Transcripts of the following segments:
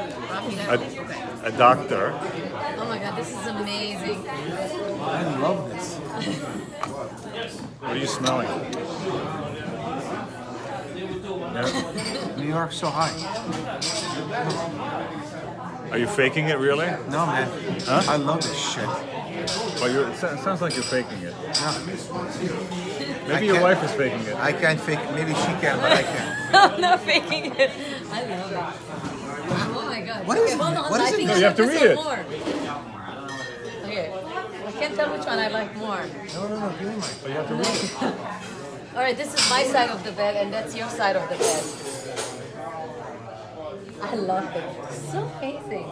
a doctor. Oh my god, this is amazing. I love this. What are you smelling? New York's so high. Are you faking it, really? No, man. Huh? I love this shit. Well, it sounds like you're faking it. No. Maybe I your can't- wife is faking it. I can't fake it. Maybe she can, but I can't. I'm not faking it. I love it. Oh my god. What is Okay, it? hold on, What I is it? think No, I you have to this read one it. more. Okay. I can't tell which one I like more. No, give me mine. But you have to read it. All right, this is my side of the bed, and that's your side of the bed. I love it. It's so amazing.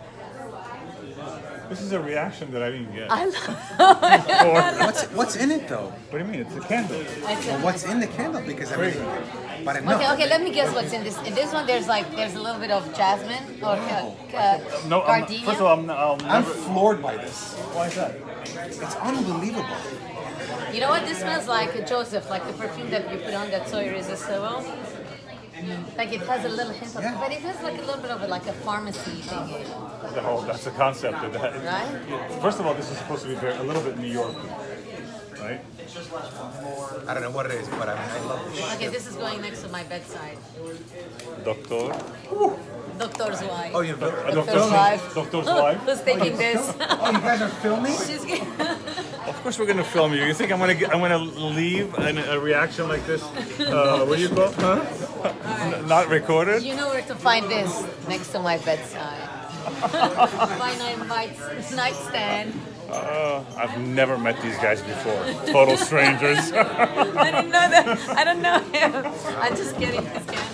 This is a reaction that I didn't get. I love What's in it though? What do you mean? It's a candle. Well, what's in the candle? Because I mean, but no. Okay, let me guess what's in this. In this one, there's a little bit of jasmine or No, gardenia. first of all, I'll I'm never. floored by this. Why is that? It's unbelievable. You know what? This smells like Joseph, like the perfume that you put on that's so irresistible. Like it has a little hint of, Yeah. but it has like a little bit of a pharmacy thing. That's the concept of that. Right? First of all, this is supposed to be a little bit New York, right? I don't know what it is, but I mean, I love this shit. Okay, this is going next to my bedside. Doctor. Doctor's wife. Oh, you're Doctor's wife. Doctor's wife. Who's taking this? Oh, you guys are filming? She's Of course, we're gonna film you. You think I'm gonna leave a reaction like this? What do you call? Huh? Not recorded. You know where to find this next to my bedside. My nightstand. I've never met these guys before. Total strangers. I didn't know that. I don't know him. I'm just kidding. Just kidding.